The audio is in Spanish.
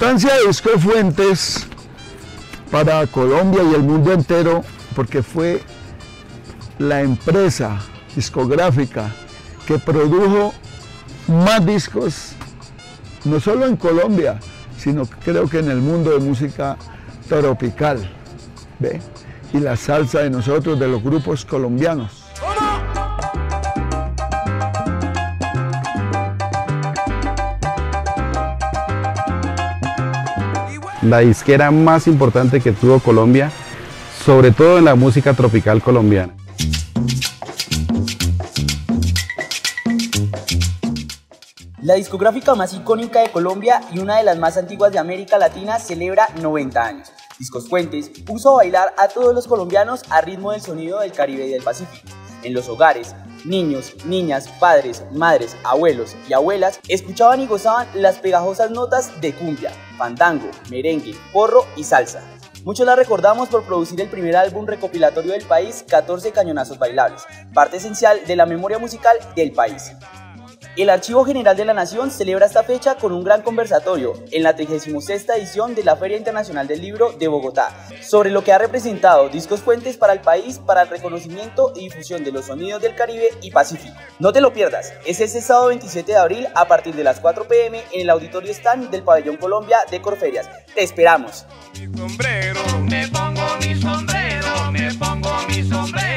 importancia de Discos Fuentes para Colombia y el mundo entero, porque fue la empresa discográfica que produjo más discos, no solo en Colombia, sino creo que en el mundo de música tropical, ¿ve? Y la salsa de nosotros, de los grupos colombianos. La disquera más importante que tuvo Colombia, sobre todo en la música tropical colombiana. La discográfica más icónica de Colombia y una de las más antiguas de América Latina celebra 90 años. Discos Fuentes puso a bailar a todos los colombianos a ritmo del sonido del Caribe y del Pacífico. En los hogares, niños, niñas, padres, madres, abuelos y abuelas escuchaban y gozaban las pegajosas notas de cumbia, fandango, merengue, porro y salsa. Muchos la recordamos por producir el primer álbum recopilatorio del país, 14 Cañonazos Bailables, parte esencial de la memoria musical del país. El Archivo General de la Nación celebra esta fecha con un gran conversatorio en la 36ª edición de la Feria Internacional del Libro de Bogotá, sobre lo que ha representado Discos Fuentes para el país, para el reconocimiento y difusión de los sonidos del Caribe y Pacífico. No te lo pierdas, es este sábado 27 de abril a partir de las 4 p.m. en el Auditorio Stand del Pabellón Colombia de Corferias. ¡Te esperamos! Me pongo mi sombrero, me pongo mi sombrero.